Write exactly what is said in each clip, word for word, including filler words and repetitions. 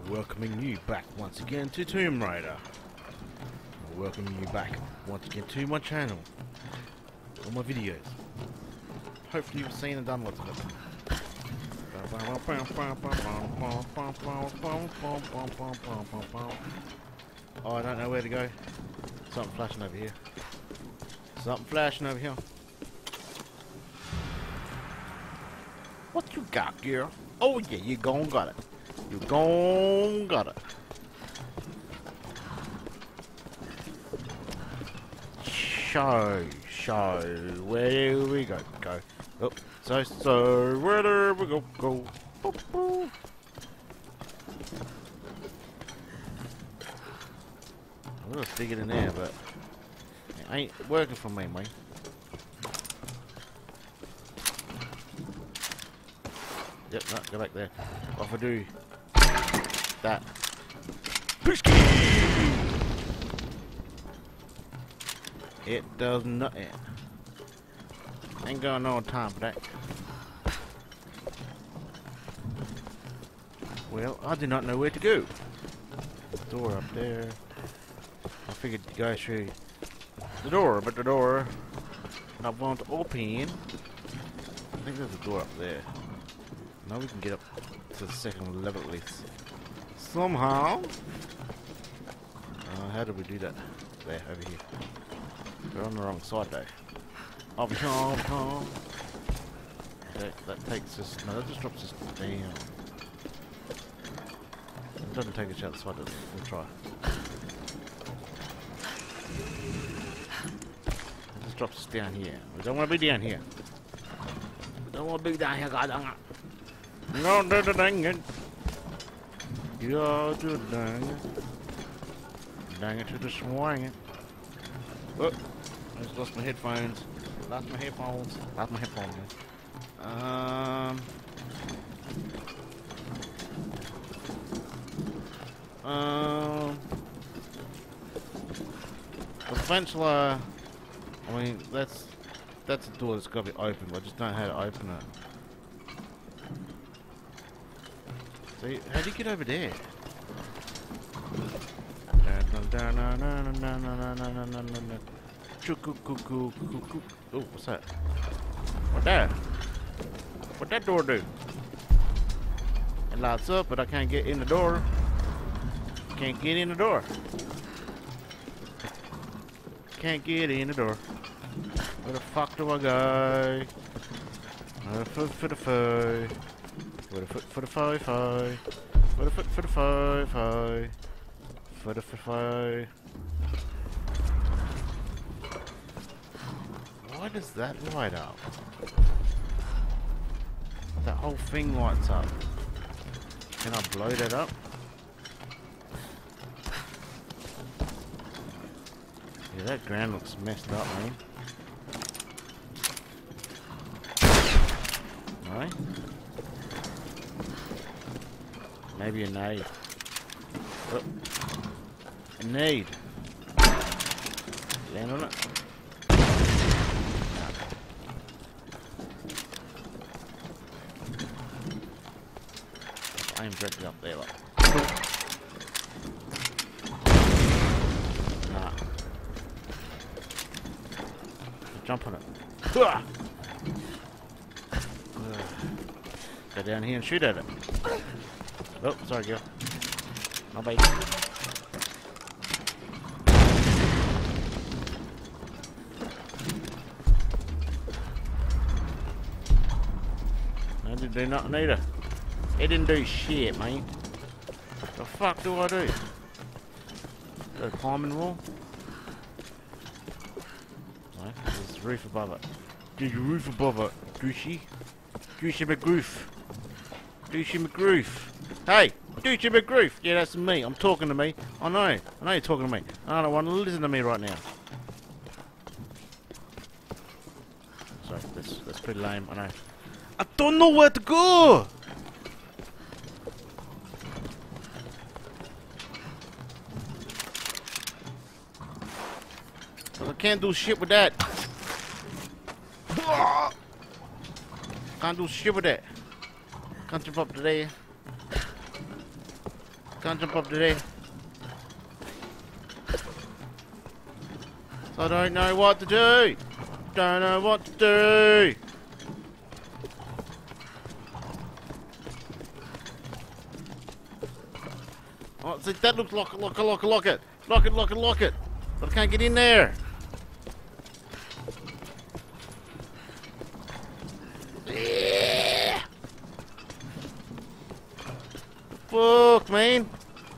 welcoming you back once again to Tomb Raider. Welcoming you back once again to my channel. All my videos. Hopefully you've seen and done lots of it. Oh, I don't know where to go. Something flashing over here. Something flashing over here. What you got, girl? Oh yeah, you gon' got it. You gon' got it. Show, show. Where do we go? Go. Oh, so, so, where do we go? Go. Boop, boop. I'm gonna stick it in there, but it ain't working for me, mate. Yep, no, go back there. What if I do that? It does nothing. Ain't got no time for that. Well, I do not know where to go. Door up there. I figured to go through the door, but the door I won't open. I think there's a door up there. Now we can get up to the second level at least. Somehow. Uh, how do we do that? There, over here. We're on the wrong side though. Over here, over here. That, that takes us. No, that just drops us down. It doesn't take us outside. We'll try. It just drops us down here. We don't want to be down here. We don't want to be down here, guys. No, no, no, dang it. You're too dang it. Dang it to the swing it. Oh, I just lost my headphones. Lost my headphones. Lost my headphones. Um. Um. Eventually, I mean, that's that's a door that's got to be open, but I just don't know how to open it. See, how do you get over there? Oh, what's that? What that? What that door do? It lights up, but I can't get in the door. Can't get in the door. Can't get in the door. Where the fuck do I go? Uh, foot for the foe. Where the foot for the foe foe. Where the foot for the foe foe. For the foe. Why does that light up? That whole thing lights up. Can I blow that up? Yeah, that ground looks messed up, man. Right? Maybe a nade. Oh. A nade. Land on it. I'm directly up there, like. Nah. Jump on it. Uh. Go down here and shoot at it. Oh, sorry, girl. My bad. I didn't do nothing either. It didn't do shit, man. The fuck do I do? Go climbing wall? No, there's a roof above it. There's a roof above it. Goosey. Goosey McGroof. Goosey McGroof. Hey! Goosey McGroof! Yeah, that's me. I'm talking to me. I know. I know you're talking to me. I don't want to listen to me right now. Sorry, that's, that's pretty lame. I know. I don't know where to go! I can't do shit with that. Can't do shit with that. Can't jump up to there. Can't jump up to there. I don't know what to do. Don't know what to do. Oh, see, that looks like lock it, lock it, lock it, lock it, lock it, lock it. But I can't get in there. Yeah. Fuck, man.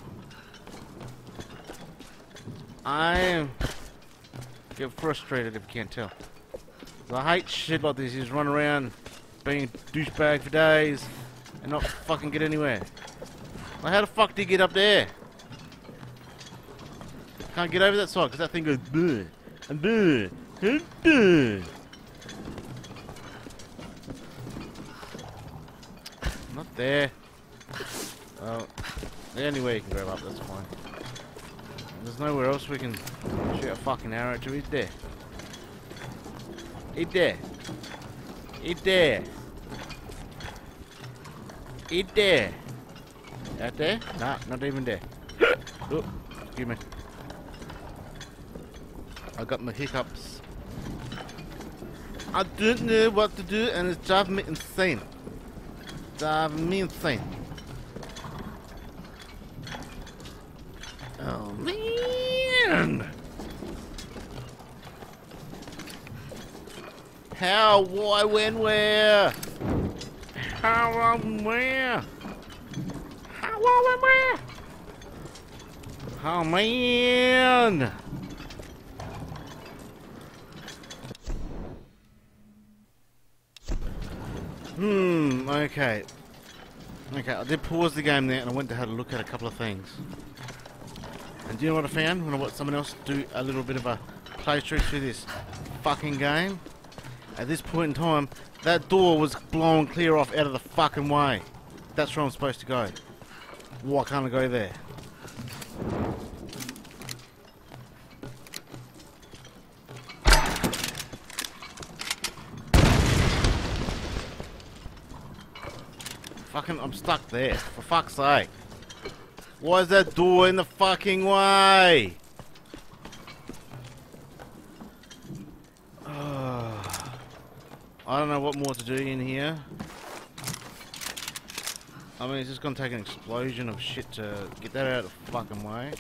I am get frustrated if you can't tell. I hate shit like this. You just run around being a douchebag for days and not fucking get anywhere. Like, how the fuck do you get up there? Can't get over that side because that thing goes bleh and bleh and bleh. Not there. Oh, the only way you can grab up, that's fine. There's nowhere else we can shoot a fucking arrow to. Is there? Is there? Is there? Is there? Out there? Nah, not even there. Oh, excuse me. I got my hiccups. I don't know what to do and it's driving me insane. Driving me insane. Oh man! How, why, when, where? How, when, where? How, why, when, where? Oh man! Hmm, okay. Okay, I did pause the game there and I went to have a look at a couple of things. And do you know what I found when I watched someone else do a little bit of a playthrough through this fucking game? At this point in time, that door was blown clear off out of the fucking way. That's where I'm supposed to go. Why can't I go there? Fucking, I'm stuck there. For fuck's sake. Why is that door in the fucking way? Oh, I don't know what more to do in here. I mean, it's just gonna take an explosion of shit to get that out of the fucking way.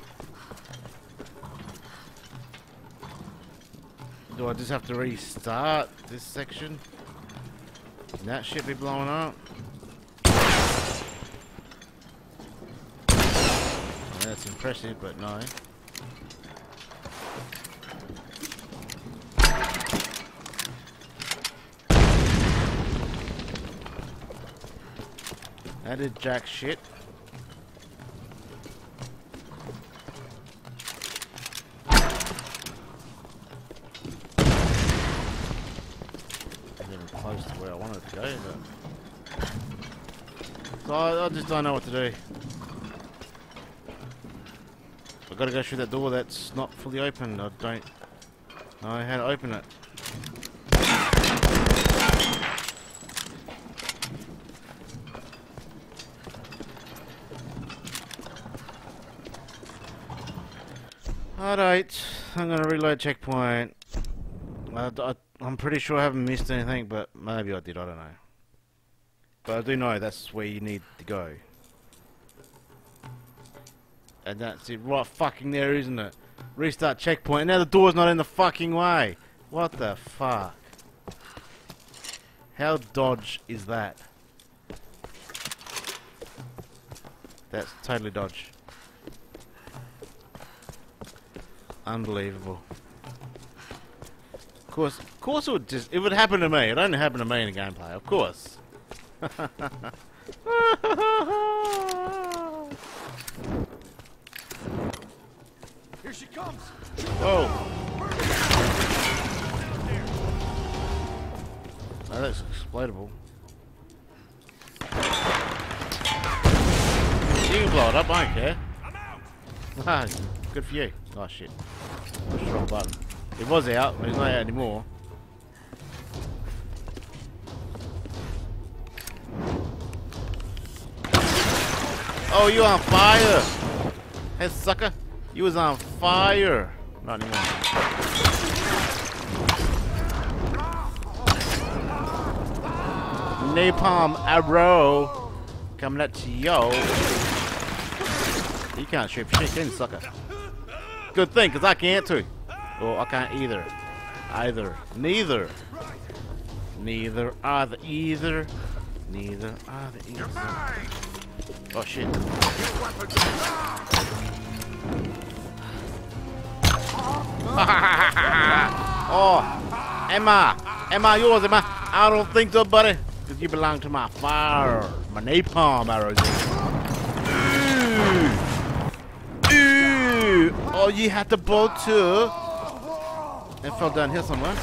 Do I just have to restart this section? And that shit be blowing up? That's impressive, but no. That did jack shit. Getting close to where I wanted to go, but so I, I just don't know what to do. I've got to go through that door that's not fully open. I don't know how to open it. Alright, I'm going to reload checkpoint. I, I, I'm pretty sure I haven't missed anything, but maybe I did, I don't know. But I do know that's where you need to go. And that's it, right fucking there, isn't it? Restart checkpoint, and now the door's not in the fucking way. What the fuck? How dodge is that? That's totally dodge. Unbelievable. Of course, of course it would just, it would happen to me. It only happened to me in a gameplay, of course. Here she comes. Whoa. Oh, that's explodable. You can blow it up, I don't care. I'm out. Ah, good for you. Oh shit. Push the wrong button. It was out, but it's not out anymore. Oh, you on fire. Hey, sucker. You was on fire. Not anymore. Napalm arrow. Coming at you. You can't shoot for shit, can you, sucker? Good thing, because I can't too. Oh, I can't either. Either. Neither. Neither either. Either. Neither either. Either. Oh, shit. Oh, Emma. Emma, yours, Emma. I don't think so, buddy. Because you belong to my fire. My napalm arrows. Ooh. Ooh. Oh, you had the boat too. It fell down here somewhere.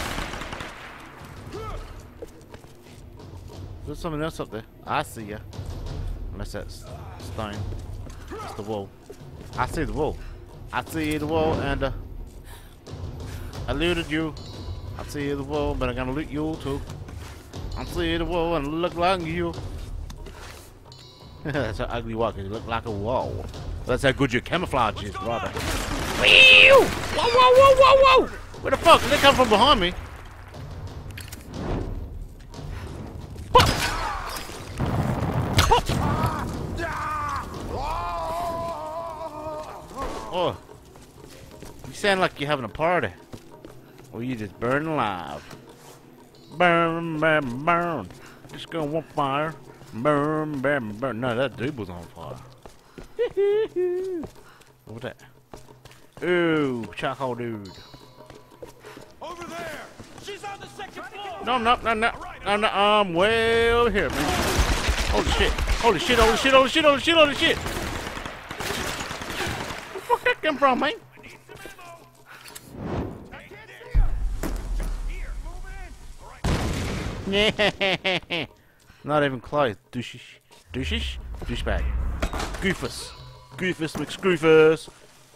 There's something else up there. I see ya. Unless that's stone. It's the wall. I see the wall. I see the wall and uh, I looted you. I see the wall, but I'm gonna loot you too. I see the wall and look like you. That's an ugly wall, cause you look like a wall. That's how good your camouflage is, brother. Whoa, whoa, whoa, whoa, whoa! Where the fuck did they come from behind me? Oh, you sound like you're having a party. Or you just burn alive. Burn, burn, burn. Just go on fire. Burn, burn, burn. No, that dude was on fire. What was that? Ooh, charcoal dude. Over there. She's on the second floor. No, no, no, no. No, no, I'm way over here, man. Holy shit. Holy shit, holy shit, holy shit, holy shit, holy shit. Where the fuck that come from, man? Yeah. Not even close. Douchish. Douchish? Douchebag. Goofus. Goofus McScroofus.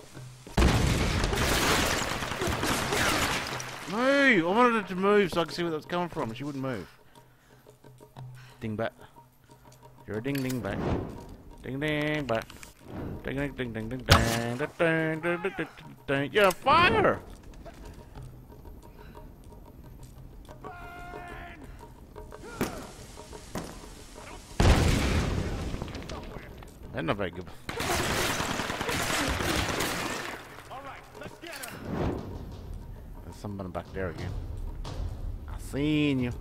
Move! I wanted it to move so I could see where that was coming from, and she wouldn't move. Ding back. You're a ding ding back. Ding ding back. Ding ding ding ding ding ding ding ding ding ding ding. You're on fire! That's not very good. There's somebody back there again. I seen you.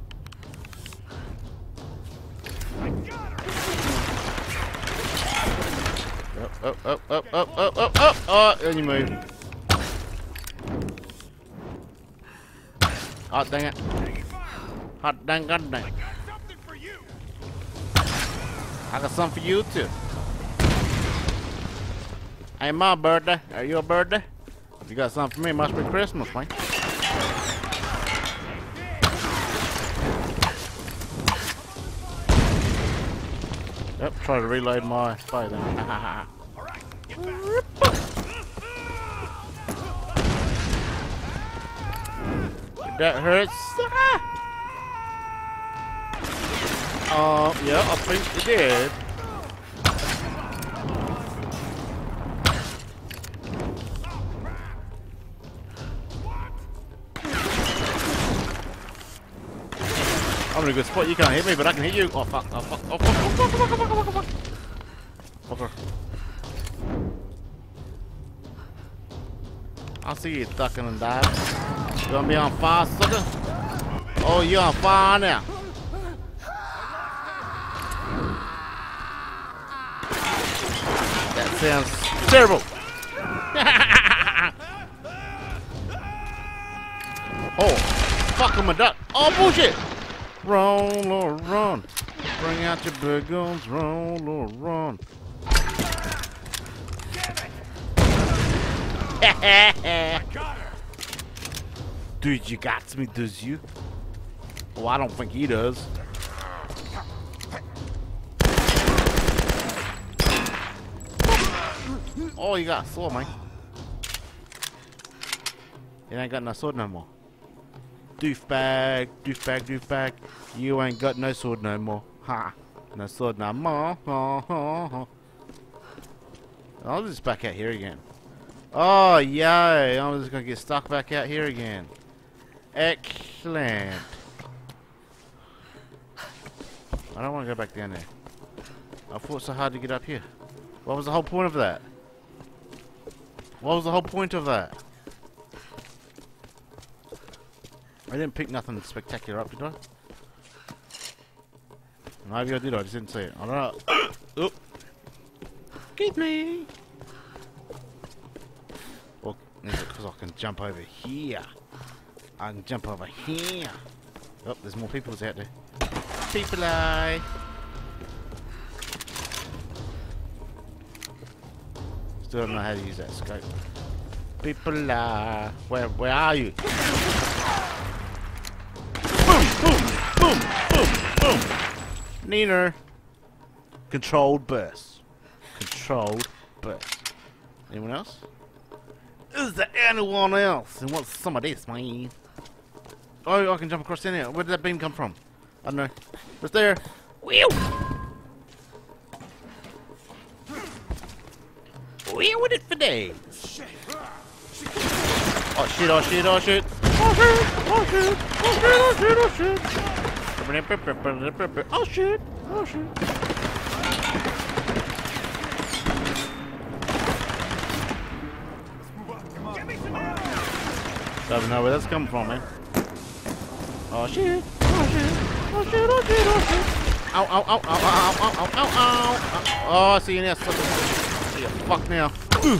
Up, up, up, up, up, up, up, up. Oh, and you move. Oh, dang it. Hot dang, god dang. I got something for you too. Ain't my birthday. Are you a birthday? If you got something for me, it must be Christmas, man. Yep, try to reload my spy then. That hurts. Uh, yeah, I think it did. I'm in a good spot. You can't hit me, but I can hit you. Oh fuck! Oh fuck! Oh fuck! Oh fuck! Oh fuck! Oh fuck! Oh fuck! Oh fuck! Fucker! I see you ducking and diving. You gonna be on fire, sucker? Oh, you on fire now? That sounds terrible. Oh, fuck him a duck. Oh bullshit! Roll or run. Bring out your big guns. Roll or run. Dude, you got me, does you? Well, I don't think he does. Oh, you got a sword, man. You ain't got no sword no more. Doofbag, doofbag, doofbag. You ain't got no sword no more. Ha! No sword no more. Ha ha ha. I'll just back out here again. Oh, yay. I'm just going to get stuck back out here again. Excellent. I don't want to go back down there. I thought it was so hard to get up here. What was the whole point of that? What was the whole point of that? I didn't pick nothing spectacular up, did I? Maybe I did, I just didn't see it. I don't know. Oh. Get me! Well, because I can jump over here. I can jump over here. Oh, there's more people out there. People I. Still don't know how to use that scope. People I. Where, where are you? Boom, boom, boom, boom, boom. Neener. Controlled burst. Controlled burst. Anyone else? Is there anyone else who wants some of this, man? Oh, I can jump across in here. Where did that beam come from? I don't know. It's there. Wheel! Wheel with it for days. Oh shit, oh shit, oh shit. Oh shit, oh shit, oh shit, oh shit, oh shit. Oh shit, oh shit. Don't know where that's coming from, man. Oh shit, oh shit, oh shit, oh shit, oh shit. Ow, ow, ow, ow, ow, ow, ow, ow, ow. Oh, I see you now, sucker. See you, fuck now. Ooh.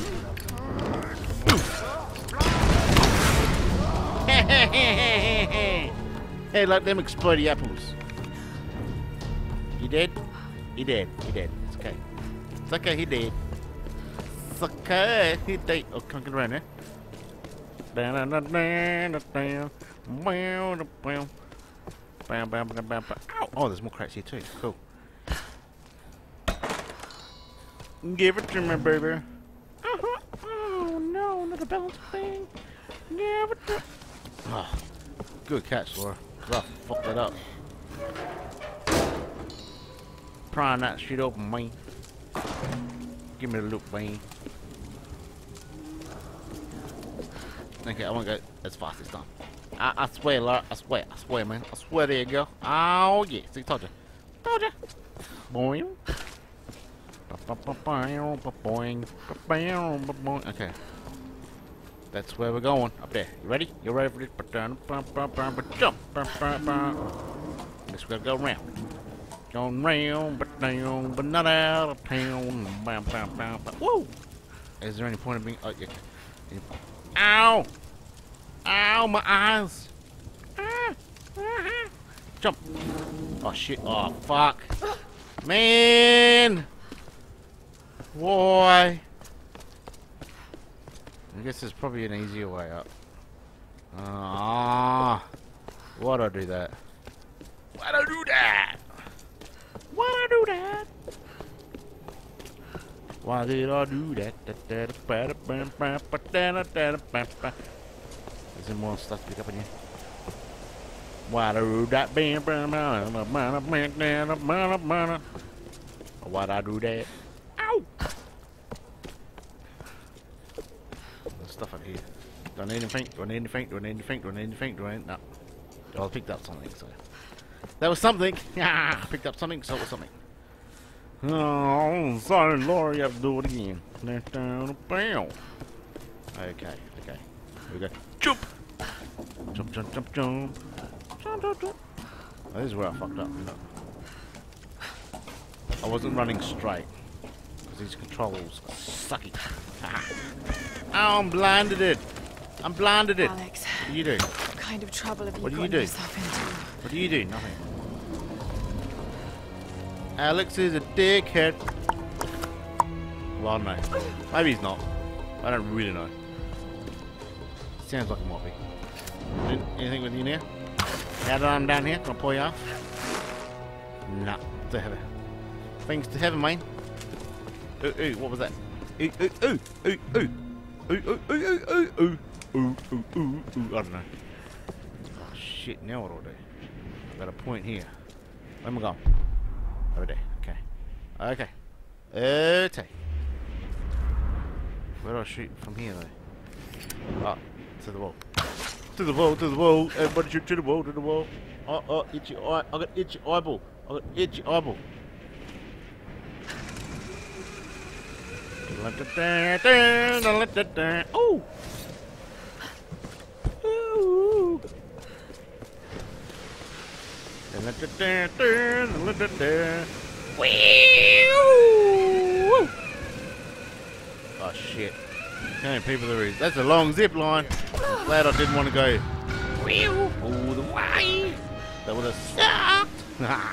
Hey, like them explodey apples. You dead? He dead. He dead. It's okay. It's okay, he dead. It's okay, he dead. Oh, can I get around there? Oh, there's more crates here too. Cool. Give it to me, baby. Uh-huh. Oh no, not a balance thing. Give it to. Oh, good catch, Laura. I fucked that up. Prying that shit open, man. Give me the look, man. Okay, I won't go as fast this time. I, I swear, Laura. I swear. I swear, man. I swear. There you go. Oh yeah. See, told you. Told you. Boing. Boing. Okay. That's where we're going. Up there. You ready? You ready for this? Jump. Guess we gotta go round. Going round, but down, but not out of town. Woo! Is there any point of being? Oh yeah. Ow! Ow! My eyes! Ah, ah, jump! Oh shit! Oh fuck! Man! Why? I guess there's probably an easier way up. Ah! Why'd I do that? Why'd I do that? Why'd I do that? Why did I do that? Is there more stuff to pick up in here? Why did I do that? Why'd I do that? Ow! There's stuff up here. Do I need anything? Do I need anything? Do I need anything? Do I need anything? Do I need... No. Oh, I picked up something, so... That was something! Yeah, I picked up something, so it was something. Oh, sorry, Laura, you have to do it again. Okay, okay. Here we go. Jump! Jump, jump, jump, jump. Jump, jump, jump. Oh, this is where I fucked up. Look. I wasn't running straight. Because these controls are sucky. Oh, I'm blinded it. I'm blinded it. Alex, what do you do? What kind of trouble have you what do you gotten do? yourself into? What do you do? Nothing. Alex is a dickhead. Well, I don't know. Maybe he's not. I don't really know. Sounds like he might be. Anything with you now? Now that I'm down here, can I pull you off? Nah, to heaven. Things to heaven, man. Ooh, ooh, what was that? Ooh, ooh, ooh, ooh, ooh. Ooh, ooh, ooh, ooh, ooh, ooh. Ooh, ooh, ooh, ooh. I don't know. Oh, shit, now what do I do? I've got a point here. Where am I going? Over there. Okay. Okay. Okay. Where do I shoot from here though? Ah, to the wall. To the wall, to the wall. Everybody shoot to the wall, to the wall. Oh, oh, itchy eye. I got itchy eyeball. I got itchy eyeball. Oh! Ooh. Oh shit. How many people there is? That's a long zip line. I'm glad I didn't want to go all the way. That would have sucked.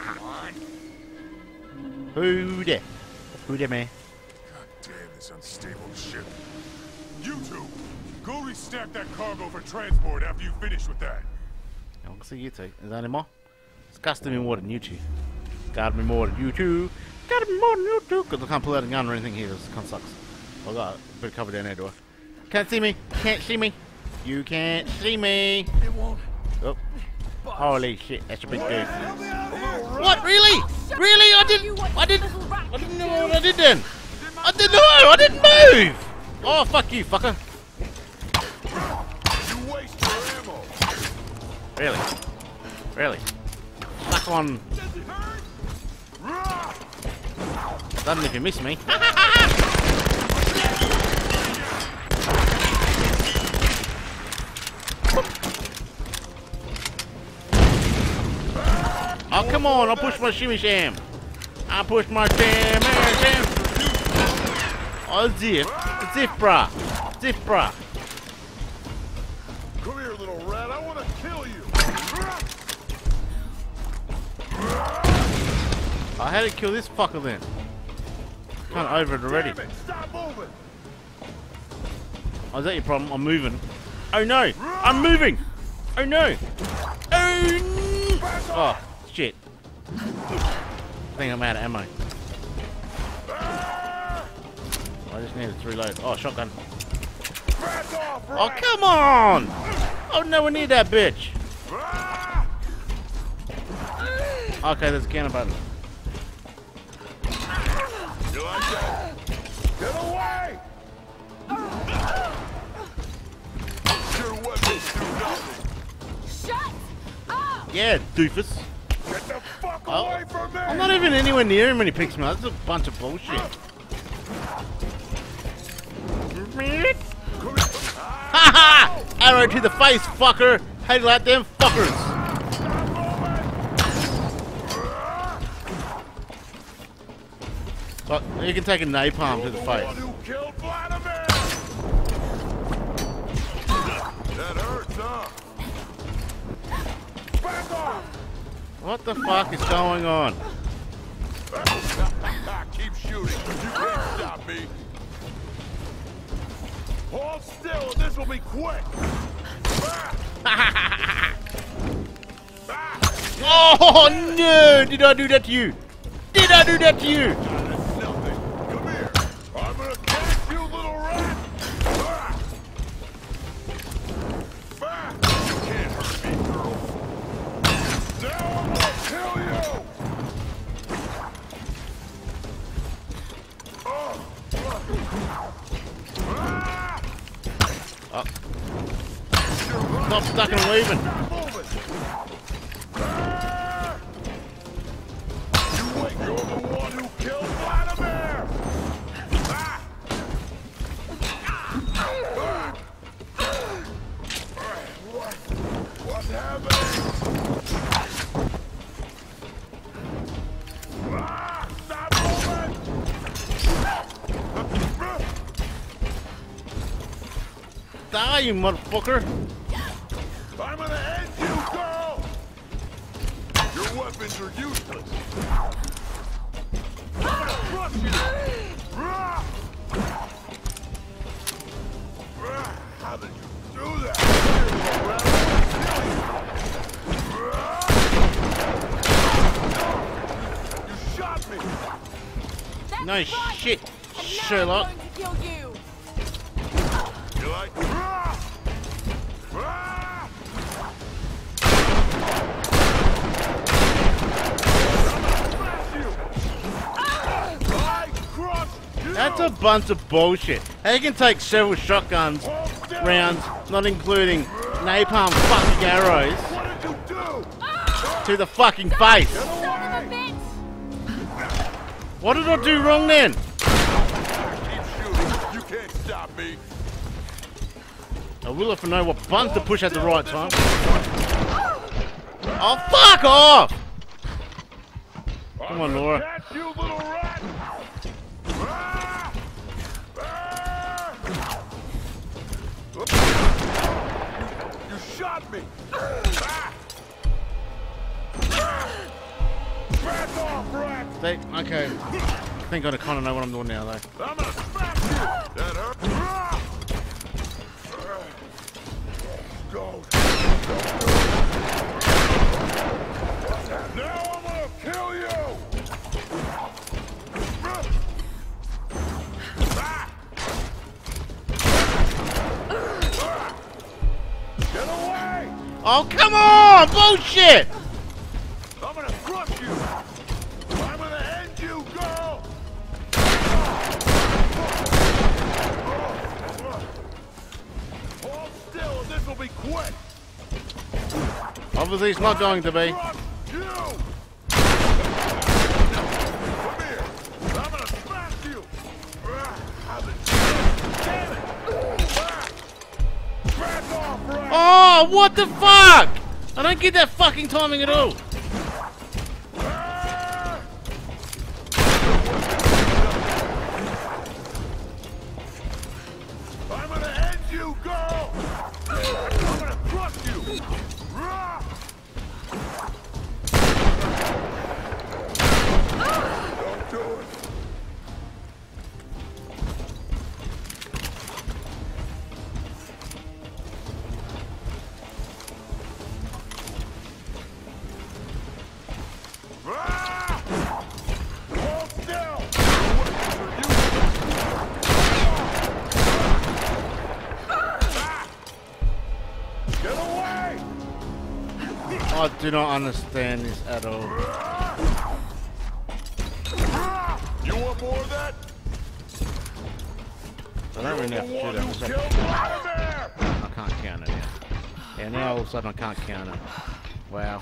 Who there? Who there, man? God damn this unstable ship. You two, go restack that cargo for transport after you finish with that. I want to see you two. Is that any more? It's got to be more than you two. Gotta be more than you two. Gotta be more than you two. Because I can't pull out a gun or anything here. This kind of sucks. I got a bit of cover down there, do I? Can't see me. Can't see me. You can't see me. It won't. Oh. Holy shit, that's a big dude. What? Really? Really? I didn't. I didn't. I didn't know what I did then. I didn't know. I didn't move. Oh, fuck you, fucker. You waste your ammo. Really? Really? Stuck on. Doesn't if you miss me. Oh, come on, I'll push my shimmy sham. I'll push my sham, sham. Oh, zip. Zip, brah. Zip, brah. Come here, little rat. I want to kill you. I had to kill this fucker then. Kind of over it already. Damn it, stop moving. Oh, is that your problem? I'm moving. Oh no! I'm moving! Oh no! Oh, oh shit. I think I'm out of ammo. I just needed to reload. Oh, shotgun. Oh, come on! Oh, nowhere near that bitch. Okay, there's a counter button. You like that? Get away! Your weapons do nothing. Shut up! Yeah, doofus. Get the fuck Oh. away from me! I'm not even anywhere near him when he picks me up. That's a bunch of bullshit. Haha! Arrow to the face, fucker! Hate like them fuckers! But you can take a napalm to the face. Who killed Vladimir? That hurts, huh? Back off! What the fuck is going on? Keep shooting. You can't stop me. Hold still, this will be quick. Oh no! Did I do that to you? Did I do that to you? Nothing. Come here. I'm gonna catch you, little rat. You can't hurt me, girl. Now I'm gonna kill you. Oh. Oh. Stop stuck and leaving. You wait, you're the one who killed Vladimir! What? What's happening? Stop moving! Die, you motherfucker! I'm gonna end you, girl! Your weapons are useless. I'm gonna crush you! How did you do that? You shot me! That's No right. shit, And now Sherlock. I'm going to kill you. You like? I crushed you! That's a bunch of bullshit. How you can take several shotguns rounds, not including napalm fucking arrows, What did you do? to the fucking face? Son of a bitch! What did I do wrong then? Keep shooting. You can't stop me. I will if I know what buttons to push at the right time. Oh, fuck off! Come on, Laura. Catch you, little rat! Ah! Ah! You shot me! Ah! Back off, rat! They, okay. I think I kind of know what I'm doing now, though. I'm gonna smack you! That hurt? Ah! Go. Now I'm gonna kill you! Get away! Oh, come on! Bullshit! I'm gonna crush you! I'm gonna end you, girl! Hold still and this'll be quick! Obviously, it's not going to be. Crush you! Come here! I'm gonna smash you! Damn it! Back off, rat! Oh, what the fuck? I don't get that fucking timing at all. I'm gonna end you, girl! I'm gonna crush you! Don't do it! Ah! Hold still! Get away! I do not understand this at all. You want more of that? I don't really have to The do one that. who Just have killed to- Vladimir! I can't count it now. Yeah, now all of a sudden I can't count it. Wow.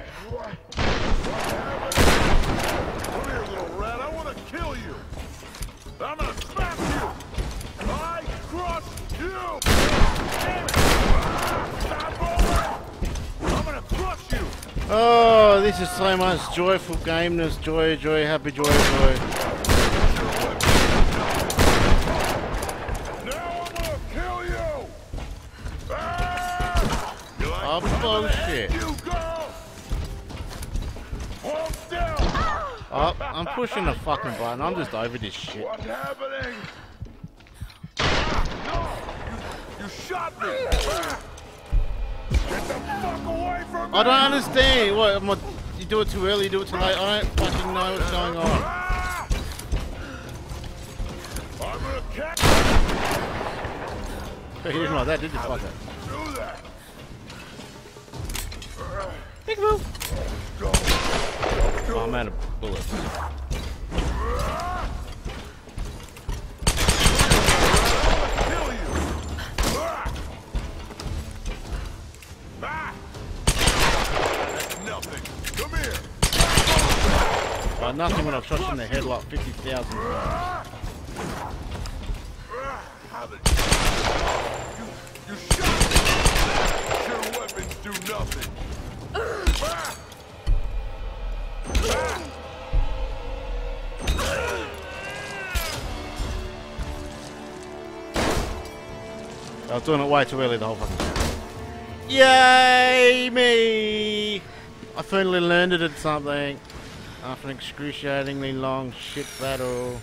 Come here, little rat. I want to kill you. I'm gonna smack you. I crush you. Damn it. Stop rolling. I'm gonna crush you. Oh, this is so much joyful gameness. Joy, joy, happy, joy, joy. Now I'm gonna kill you. Ah! You like Oh, I'm gonna bullshit. end you, girl. Hold still. Oh, I'm pushing the fucking button. I'm just over this shit. What's happening? No! You, you shot me! Get the fuck away from me! I don't understand. What? Am I, you do it too early, you do it too late. I don't fucking know what's going on. Ah! I'm gonna catch You didn't like that, did you, fucker? do that! Peekaboo. Go! Oh, I'm out of bullets. Kill you! Ah! Ah! That's nothing! Come here! Uh, nothing when I've shot you in the head like fifty thousand times. Ah! Ah! How the... You, you shot me! Your weapons do nothing! Ah! Ah! I was doing it way too early the whole fucking time. Yay me! I finally learned it at something after an excruciatingly long shit battle.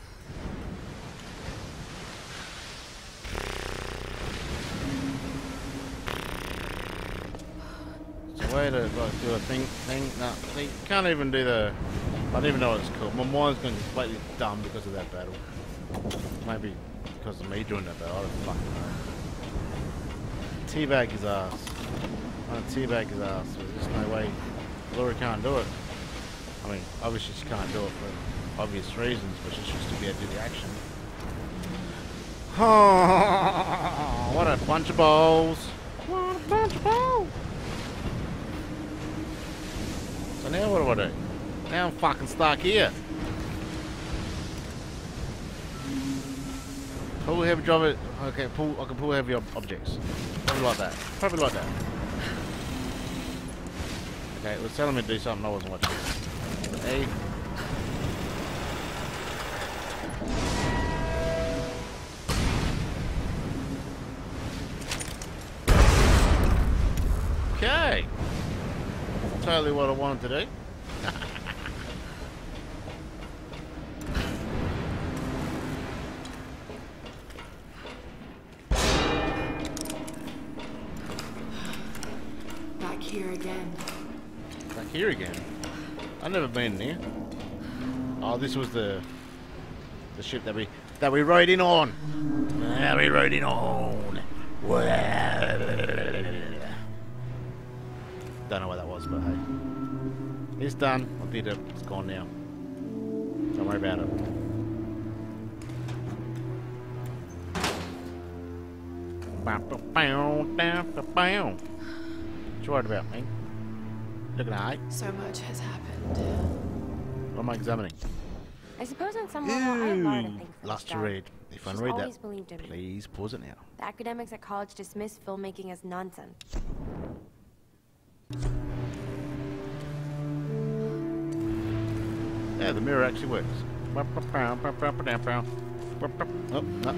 It's a way to like do a thing thing. No, see, you can't even do the. I don't even know what it's called. My mind's gone completely dumb because of that battle. Maybe because of me doing that battle. I don't fucking know. Teabag his ass. I'm gonna teabag his ass. There's just no way Laura can't do it. I mean, obviously she can't do it, but obvious reasons, which is just to be able to do the action. Oh, what a bunch of balls! What a bunch of balls! So now what do I do? Now I'm fucking stuck here. Pull heavy drive it. Okay, pull. I can pull heavy ob objects. Probably like that. Probably like that. Okay, it was telling me to do something I wasn't watching. A. Okay. Totally what I wanted to do. Back here again. Back here again. I've never been there. Oh, this was the the ship that we that we rode in on. That we rode in on. Don't know what that was, but hey, it's done. I did it. It's gone now. Don't worry about it. What you worried about, mate? Looking at eye. So much has happened. What am I examining? I suppose on some level I have a lot to thank for Lots this to job. read. If I She's read always that, believed in me. please pause it now. The academics at college dismiss filmmaking as nonsense. Yeah, the mirror actually works. Oh, no.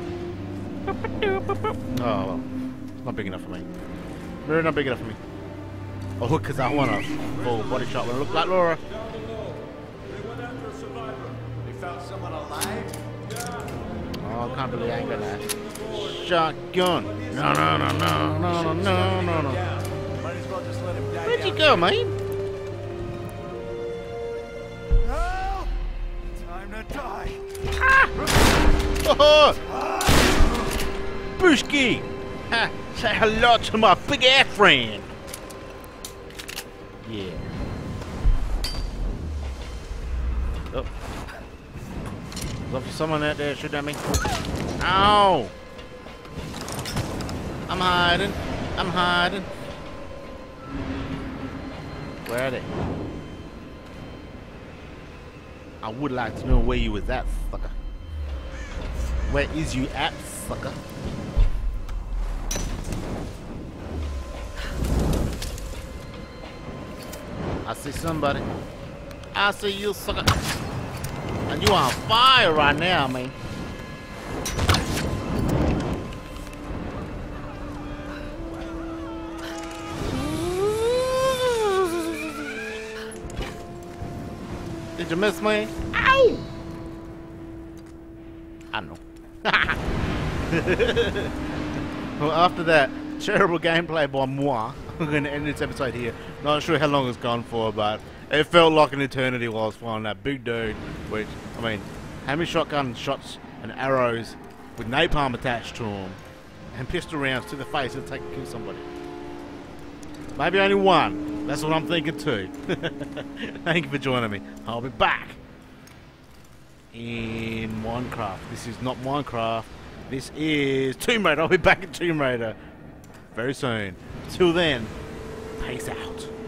Oh, well. It's not big enough for me. Mirror not big enough for me. Oh, because I want a full body shot when I look like Laura. Down below. They went after a survivor. They found someone alive? Oh, I can't believe I ain't got that. Shotgun. No, no, no, no, no, no, no, no. Might as well just let him die. Where'd you go, mate? Now, time to die. Oh, Bushki! Ha, say hello to my big ass friend. Yeah. Oh. There's obviously someone out there shooting at me. Ow! I'm hiding. I'm hiding. Where are they? I would like to know where you was at, sucker. Where is you at, sucker? I see somebody. I see you, sucker. And you on fire right now, man. Did you miss me? Ow! I know. Well, after that terrible gameplay by moi, I'm going to end this episode here. Not sure how long it's gone for, but it felt like an eternity while I was fighting that big dude. Which, I mean, how many shotgun shots and arrows with napalm attached to them and pistol rounds to the face it'll take to kill somebody? Maybe only one. That's what I'm thinking too. Thank you for joining me. I'll be back in Minecraft. This is not Minecraft. This is Tomb Raider. I'll be back in Tomb Raider very soon. Till then, peace out.